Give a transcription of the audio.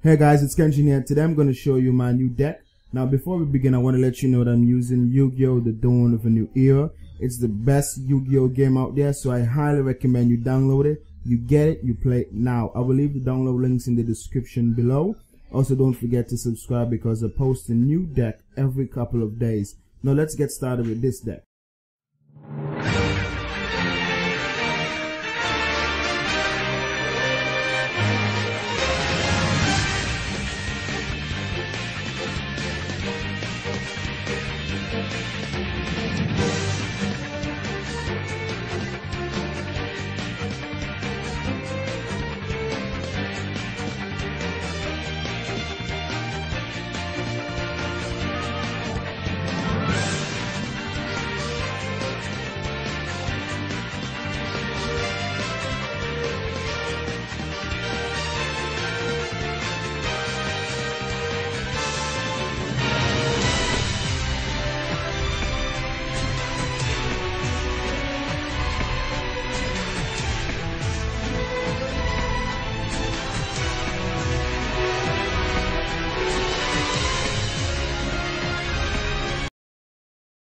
Hey guys, it's Kenshin here. Today I'm going to show you my new deck. Now before we begin, I want to let you know that I'm using Yu-Gi-Oh! The Dawn of a New Era. It's the best Yu-Gi-Oh! Game out there, so I highly recommend you download it. You get it, you play it now. I will leave the download links in the description below. Also, don't forget to subscribe because I post a new deck every couple of days. Now let's get started with this deck.